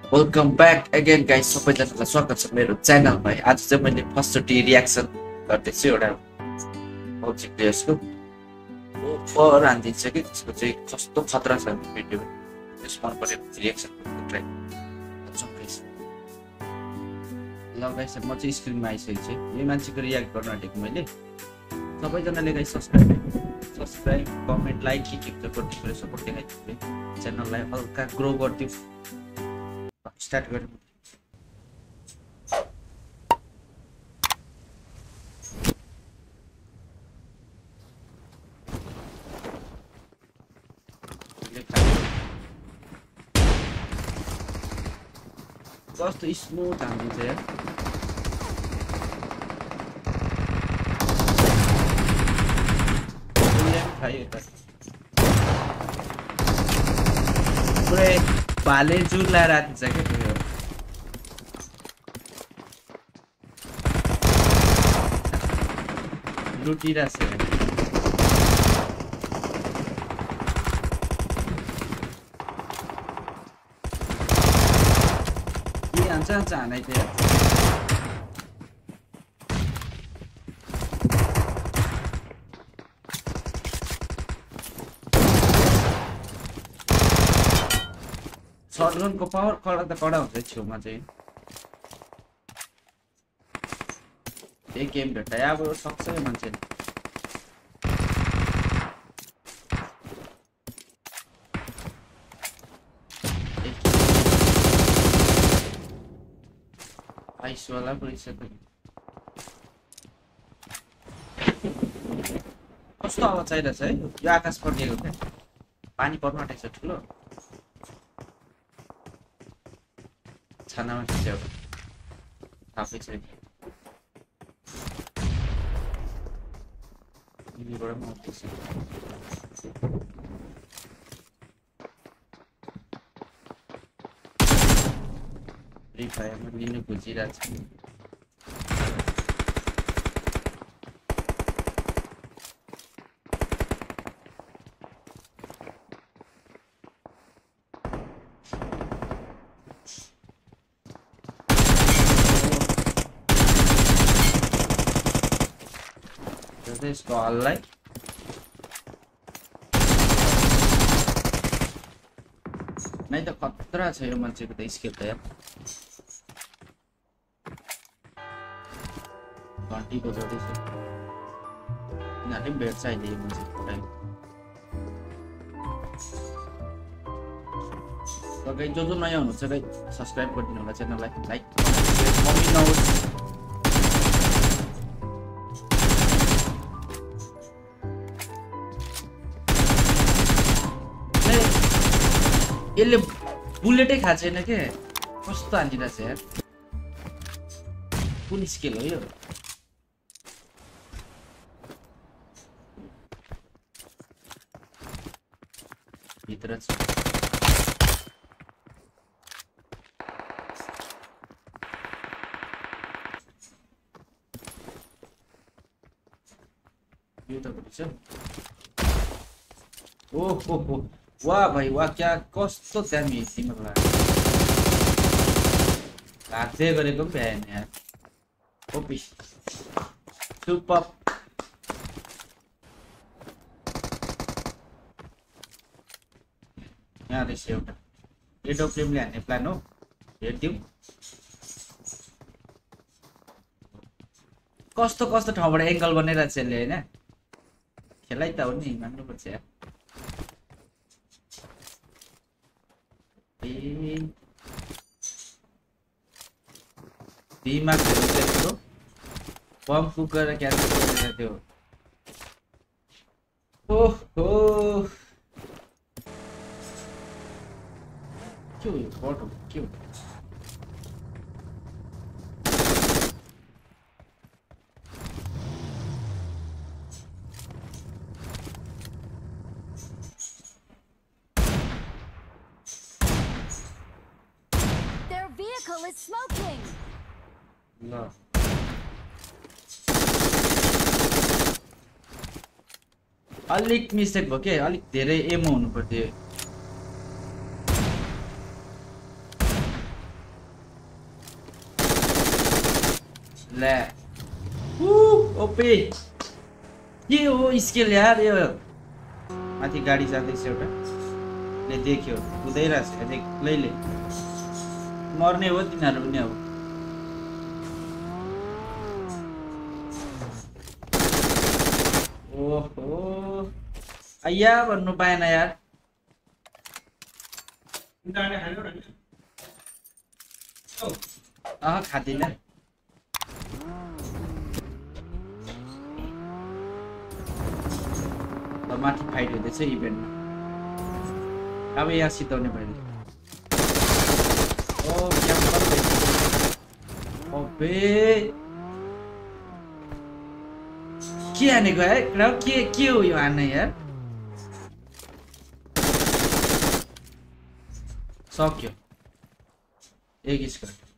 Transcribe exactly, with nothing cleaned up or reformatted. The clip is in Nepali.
वेलकम ब्याक अगेन गाइस सबैजनालाई स्वागत छ मेरो च्यानलमा। आज चाहिँ मैले फर्स्टचोटि रियाक्सन गर्दैछु एउटा पब्जी प्लेयर्सको ओभर हान्दिन्छ कि त्यसको चाहिँ कस्तो खतरा छ भिडियो। त्यस मन पऱ्यो रियाक्सन ट्राई गाइस। ल गाइस म चाहिँ स्क्रिनमा आइसकेको छु। यो मान्छेको रियाक्ट गर्न आँटेको मैले। सबैजनाले guys subscribe subscribe comment like के के गरिदिनु सपोर्ट देखाइदिनु च्यानललाई हल्का ग्रो गरिदिउ। स्टार्ट गरौँ। कस्तो स्मुथ हान्दिन्छ यार। पुरै भाले जुर लाएर आँटिन्छ क्या त्यो। लुटिरहेछ के हान्छ हान्छ हानै थियो। शटगनको पावर कडा त कडा हुन्छ छेउमा चाहिँ। एक गेम भेट्टायो अब सक्छ यो मान्छेले। आइसवाला परिसक्यो। कस्तो आवाज आइरहेछ है। यो आकाश पर्दिएको क्या। पानी पर्न आँटेको छ ठुलो। छानामा खिच्यो थापै छैन। बाट म आउँदैछु। फ्री फायरमा लिनु खोजिरहेको छु। यसको हललाई नै त खतरा छ यो मान्छेको त स्किल त यार। घन्टी बजाउँदैछ यिनीहरूले भेट्छ अहिले यो मान्छेको टाइम। तपाईँ जो जो नयाँ हुनुहुन्छ गाइस सब्स्क्राइब गरिदिनु होला च्यानललाई। लाइक कमेन्ट नहोस्। यसले बुलेटै खाएको छैन के। कस्तो हानिरहेछ यार। कुन स्किल हो यो। भित्र छ यो त छ। ओहो हो वाह भाई वाह क्या कस्तो दामी तिमीलाई हातले गरेको पनि भ्याएन यार। OP super. यहाँ रहेछ एउटा एडो फ्लेमले हान्ने प्लान हो। हेरिदिउँ कस्तो कस्तो ठाउँबाट एङ्गल बनिरहेको छ यसले होइन। खेलाइ त हो नि मान्नुपर्छ यार। दिमाग हेर्नु बम कुक गरेर क्यान्सल गरेर त्यो। ओहो के हो यो बट हो के हो। Vehicle is smoking. No. अलिक मिस्टेक भयो के। अलिक धेरै एमो हुनु पर्थ्यो। ले उ ओपे के हो स्किल यार यो माथि गाडी जाँदैछ एउटा ले देख्यो कुदैरहेछ एक्लैले मर्ने हो तिनीहरू पनि अब ओहो आया भन्नु पाएन यार अह खादिन ल माथि फाइट हुँदैछ इभेन्टमा अब यहाँ सिताउने मैले ओ क्याम्पर भइसक्यो अबे के हानेको है क्राउड के के हो यो हान्ने यार सक्यो एक स्क्वाड